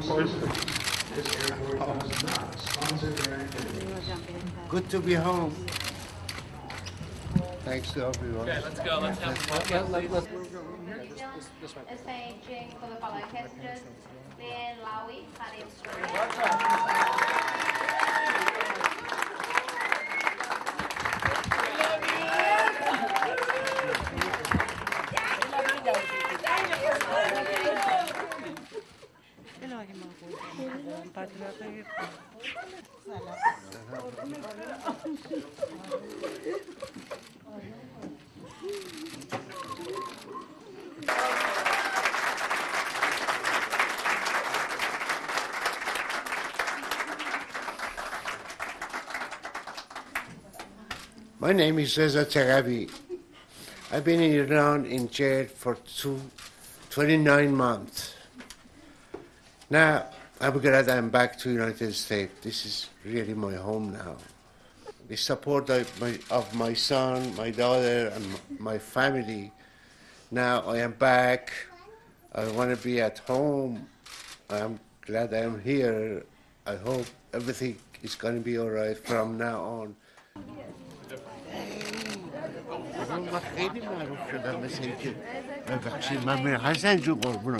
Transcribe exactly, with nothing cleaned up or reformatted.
course, this airport does not sponsor their activities. Good to be home. Thanks to everyone. Okay, let's go. Let's have fun. Let, let, let's Staging for the ballet orchestras, Leanne Lowy, Harim Surya. My name is Reza Taghavi. I've been in Iran in jail for two, twenty-nine months. Now, I'm glad I'm back to the United States. This is really my home now. The support of my, of my son, my daughter, and my family. Now I am back. I want to be at home. I'm glad I'm here. I hope everything is going to be all right from now on. من خیلی معروف شدم مثل اینکه ببخشید من میرم حسن جو قربونم